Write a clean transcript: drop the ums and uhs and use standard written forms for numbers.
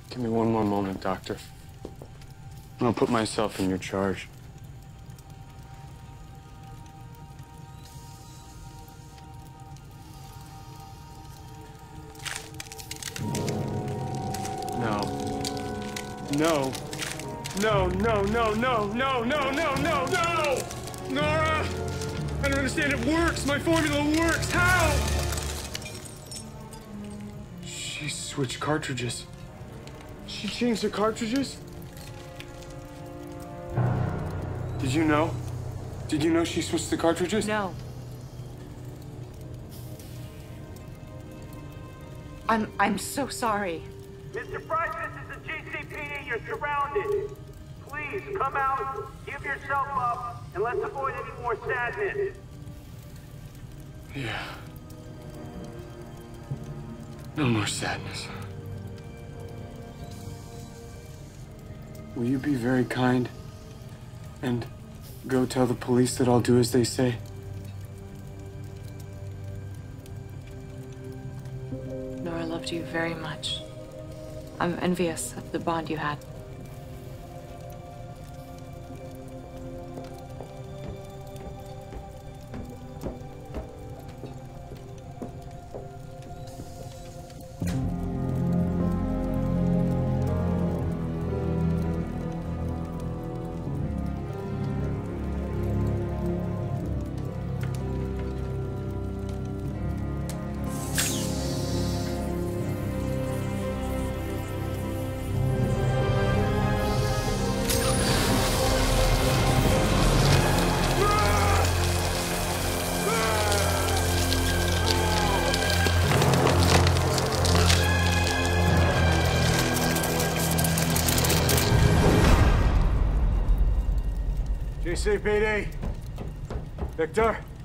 Give me one more moment, Doctor. I'll put myself in your charge. No. No. No, no, no, no, no, no, no, no, no! Nora! I don't understand. It works. My formula works. How? She switched cartridges. She changed the cartridges? Did you know? Did you know she switched the cartridges? No. I'm so sorry. Mr. Price, this is the GCPD. You're surrounded. Please, come out, give yourself up, and let's avoid any more sadness. Yeah. No more sadness. Will you be very kind and go tell the police that I'll do as they say? Nora loved you very much. I'm envious of the bond you had. GCPD. Victor?